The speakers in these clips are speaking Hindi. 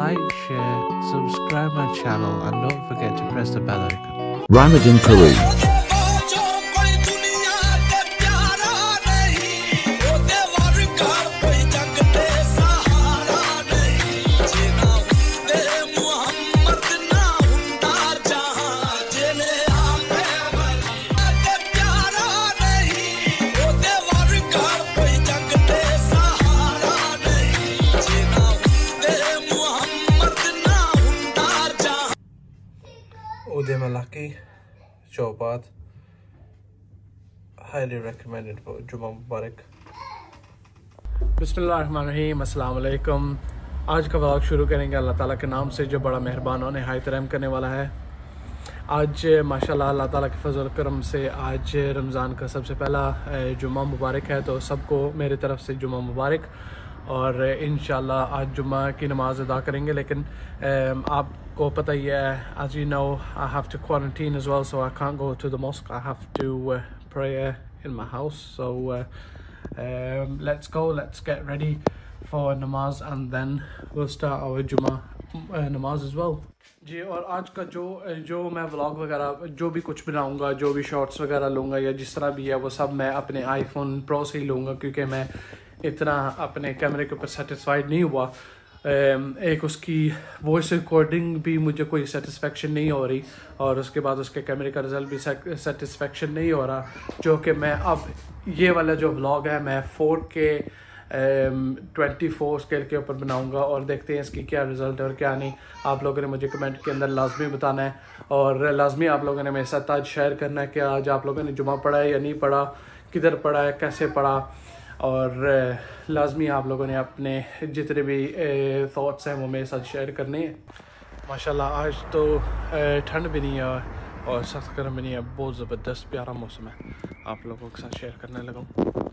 like, share, subscribe my channel and don't forget to press the bell icon. Ramadan Kareem. Uday Malaki Chowpat, highly recommended for Juma Mubarak. बिस्मिल्लाहिर्रहमानिर्रहीम, अस्सलाम वालेकुम। आज का व्लॉग शुरू करेंगे अल्लाह ताला के नाम से जो बड़ा मेहरबान और निहायत रहम करने वाला है। आज माशाल्लाह अल्लाह ताला के फजल करम से आज रमज़ान का सबसे पहला जुम्मा मुबारक है, तो सबको मेरी तरफ से जुम्मा मुबारक। और इंशाल्लाह आज जुम्मा की नमाज़ अदा करेंगे, लेकिन आपको पता ही है, as you know, I have to quarantine as well, so I can't go to the mosque. I have to pray in my house. So let's go, let's get ready for namaz and then we'll start our जुम्मा नमाज as well जी। और आज का जो मैं व्लॉग वगैरह जो भी कुछ बनाऊंगा, जो भी शॉर्ट्स वगैरह लूँगा या जिस तरह भी है, वो सब मैं अपने आईफोन प्रो से ही लूँगा, क्योंकि मैं इतना अपने कैमरे के ऊपर सेटिस्फाइड नहीं हुआ। एक उसकी वॉइस रिकॉर्डिंग भी मुझे कोई सेटिस्फेक्शन नहीं हो रही, और उसके बाद उसके कैमरे का रिजल्ट भी सेटिस्फेक्शन नहीं हो रहा, जो कि मैं अब ये वाला जो व्लॉग है मैं 4K 24 स्केल के ऊपर बनाऊंगा, और देखते हैं इसकी क्या रिज़ल्ट है और क्या नहीं। आप लोगों ने मुझे कमेंट के अंदर लाजमी बताना है, और लाजमी आप लोगों ने मेरे साथ आज शेयर करना है कि आज आप लोगों ने जुम्मा पढ़ा है या नहीं पढ़ा, किधर पढ़ा है, कैसे पढ़ा। और लाजमी आप लोगों ने अपने जितने भी थॉट्स हैं वो मेरे साथ शेयर करने हैं। माशाल्लाह आज तो ठंड भी नहीं है और सख्त गर्म भी नहीं है, बहुत ज़बरदस्त प्यारा मौसम है, आप लोगों के साथ शेयर करने लगा।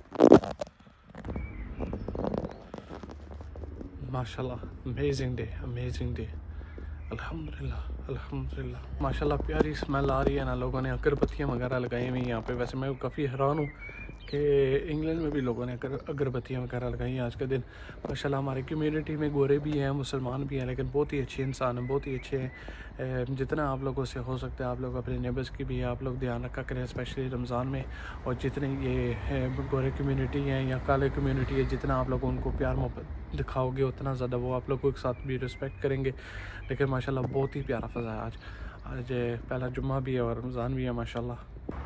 माशाल्लाह अमेजिंग डे अल्हम्दुलिल्लाह अल्हम्दुलिल्लाह। माशाल्लाह प्यारी स्मेल आ रही है ना, लोगों ने अगरबत्तियाँ वगैरह लगाई हुई हैं यहाँ पे। वैसे मैं काफ़ी हैरान हूँ कि इंग्लैंड में भी लोगों ने अगरबत्तियाँ वगैरह लगाई हैं आज के दिन। माशाल्लाह हमारी कम्युनिटी में गोरे भी हैं, मुसलमान भी हैं, लेकिन बहुत ही अच्छे इंसान हैं, बहुत ही अच्छे हैं। जितना आप लोगों से हो सकता है आप लोग अपने नेबर्स की भी आप लोग ध्यान रखा करें, स्पेशली रमज़ान में। और जितने ये गोरे कम्युनिटी हैं या काले कम्युनिटी है, जितना आप लोग उनको प्यार मोहब्बत दिखाओगे उतना ज़्यादा वो आप लोगों के साथ भी रिस्पेक्ट करेंगे। लेकिन माशाल्लाह बहुत ही प्यारा फ़ज़ा है आज पहला जुम्मा भी है और रमज़ान भी है माशाल्लाह।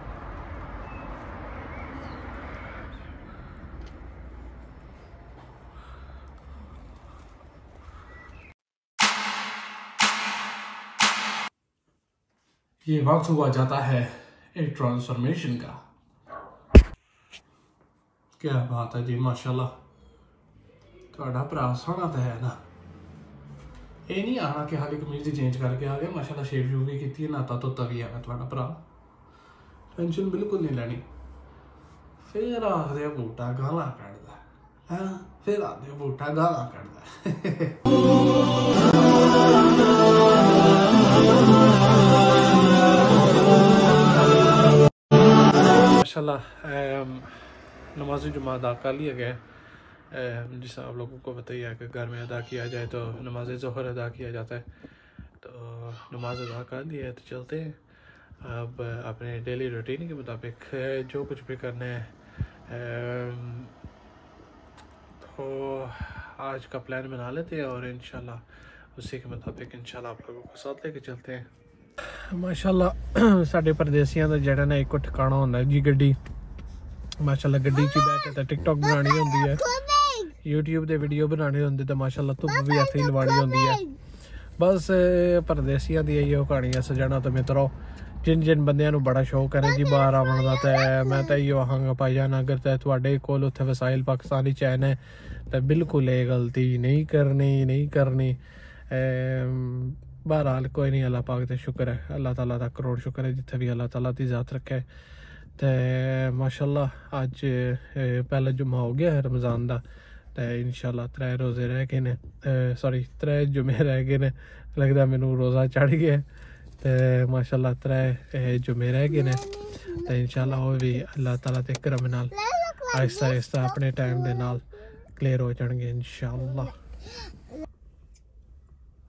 ये वक्त हुआ जाता है एक ट्रांसफॉर्मेशन का। क्या बात है जी, माशाल्लाह थोड़ा भरा सोना तो है ना। ये नहीं आना कि हाली कमीज चेंज करके आ गए, माशाल्लाह शेव शूव भी की, नाता धोता भी है थोड़ा भरा, टेंशन बिल्कुल नहीं लैनी। फिर आखदे बूटा गाला कढ़दा है, फिर आखदे बूटा गाला कढ़दा माशाल्लाह। नमाज जुम्मा अदा कर लिया गया, जिस आप लोगों को बताइए कि घर में अदा किया जाए तो नमाज ज़ोहर अदा किया जाता है। तो नमाज अदा कर लिया है तो चलते हैं अब अपने डेली रूटीन के मुताबिक जो कुछ भी करना है। तो आज का प्लान बना लेते हैं और इंशाल्लाह उसी के मुताबिक इंशाल्लाह आप लोगों को साथ लेके चलते हैं। माशाल्लाह साढ़े परदेसियां दा जेड़ा ना एक ठिकाना होंदा है जी गड्डी। माशाल्लाह गड्डी च बैठ के टिकटॉक बनानी होंदी है, यूट्यूब दे वीडियो बनाने होंदे, तो माशाल्लाह धुप्प भी ऐसे ही लवानी होंदी है। बस परदेसियां दी इहो कहानी है सजाना। तो मित्रों जिन बंदियां नूं बड़ा शौक है जी बाहर आवन दा, ते मैं तो इहो आखांगा भाईजान, अगर ते तुहाडे कोल उत्थे वसाइल पाकिस्तानी च है तो बिल्कुल ये गलती नहीं करनी। बहरहाल कोई नहीं, अल्लाह पाक का शुक्र है, अल्लाह ताला का करोड़ शुक्र है जिथे भी अल्लाह ताला की ज़ात रखे। तो माशाल्लाह आज पहला जुम्मा हो गया है रमज़ान का, तो इंशाल्लाह 3 रोज़े रह गए ने, सॉरी 3 जुम्मे रह गए ने, लगता मैनू रोज़ा चढ़ गया। तो माशाल्लाह 3 जुम्मे रह गए ने, तो इंशाल्लाह वो भी अल्लाह ताला के करम नाल आहिस्ता आहिस्ता अपने टाइम के नाल क्लियर हो जाएंगे इंशाल्लाह।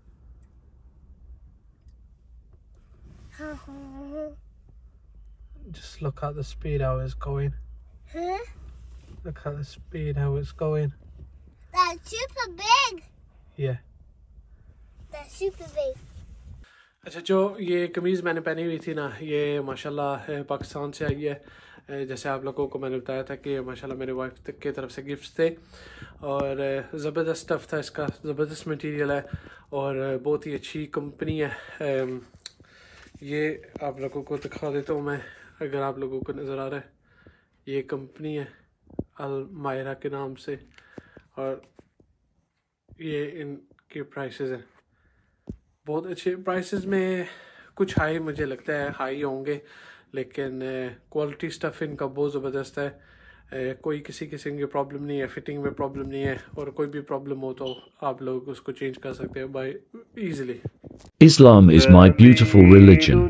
Just look at the speed how it's going. Huh? Look at the speed how it's going. That's super big. Yeah. That's super big. अच्छा, जो ये कमीज़ मैंने पहनी हुई थी ना, ये माशाल्लाह पाकिस्तान से आई है। जैसे आप लोगों को मैंने बताया था कि माशाल्लाह मेरे वाइफ की तरफ से गिफ्ट्स थे और ज़बरदस्त स्टफ़ था इसका, ज़बरदस्त मटेरियल है और बहुत ही अच्छी कंपनी है। ये आप लोगों को दिखा देता हूँ मैं, अगर आप लोगों को नज़र आ रहा है, ये कंपनी है अल मायरा के नाम से और ये इनके प्राइसेस हैं बहुत अच्छे। प्राइसेस में कुछ हाई मुझे लगता है हाई होंगे, लेकिन क्वालिटी स्टफ़ इनका बहुत ज़बरदस्त है। कोई किसी किस्म की प्रॉब्लम नहीं है, फिटिंग में प्रॉब्लम नहीं है और कोई भी प्रॉब्लम हो तो आप लोग उसको चेंज कर सकते हैं by easily. Islam is my beautiful religion.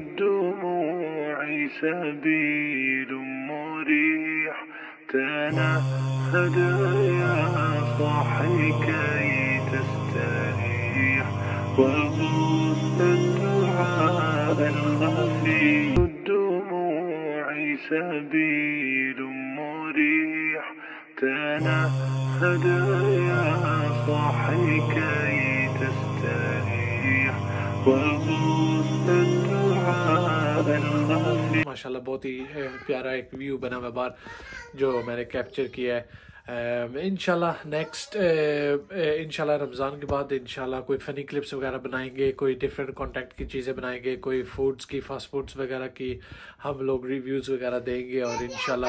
سبيل مريح تنهد يا صاحي كي تستريح وغص الدعاء الخفي। माशाल्लाह बहुत ही प्यारा एक व्यू बना हुआ बाहर जो मैंने कैप्चर किया है। इंशाल्लाह नेक्स्ट इंशाल्लाह रमज़ान के बाद इंशाल्लाह कोई फ़नी क्लिप्स वगैरह बनाएंगे, कोई डिफरेंट कॉन्टेक्ट की चीज़ें बनाएंगे, कोई फूड्स की फास्ट फूड्स वगैरह की हम लोग रिव्यूज़ वगैरह देंगे और इंशाल्लाह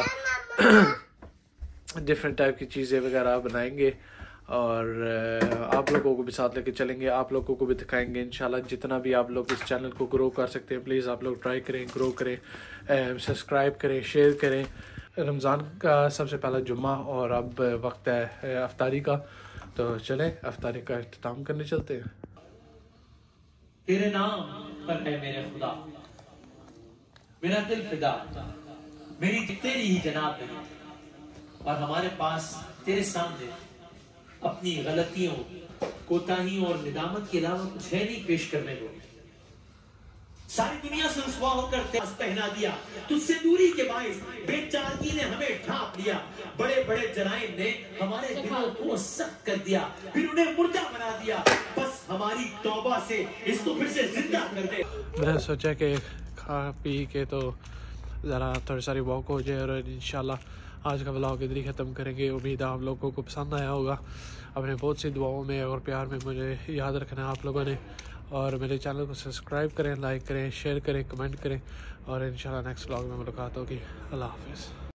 डिफरेंट टाइप की चीज़ें वगैरह बनाएंगे और आप लोगों को भी साथ लेके चलेंगे, आप लोगों को भी दिखाएंगे इंशाल्लाह। जितना भी आप लोग इस चैनल को ग्रो कर सकते हैं प्लीज़ आप लोग ट्राई करें, ग्रो करें, सब्सक्राइब करें, शेयर करें। रमज़ान का सबसे पहला जुम्मा और अब वक्त है अफ्तारी का, तो चलें अफ्तारी का इख्तिताम करने चलते हैं। तेरे नाम पर है मेरे खुदा, मेरा दिल फिदा, मेरी तेरी ही जनाब नहीं, और हमारे पास तेरे सामने अपनी गलतियों, कोताहियों और निदामत के अलावा कुछ है नहीं पेश करने को। सारी दुनिया से रुसवा होकर तेज पहना दिया, तुझसे दूरी के बाइस बेचारगी ने हमें ढांप लिया, बड़े बड़े जराइम ने हमारे दिलों को सख्त कर दिया, फिर उन्हें मुर्दा बना दिया। बस हमारी तौबा से इसको फिर से जिंदा कर दे। मैंने सोचा कि खा पी के तो ज़रा थोड़ी सारी वॉक हो जाए और इंशाल्लाह आज का व्लॉग इधर ही ख़त्म करेंगे। उम्मीद है आप लोगों को पसंद आया होगा। अपने बहुत सी दुआओं में और प्यार में मुझे याद रखना है आप लोगों ने, और मेरे चैनल को सब्सक्राइब करें, लाइक करें, शेयर करें, कमेंट करें और इंशाल्लाह नेक्स्ट व्लॉग में मुलाकात होगी। अल्लाह हाफ़िज़।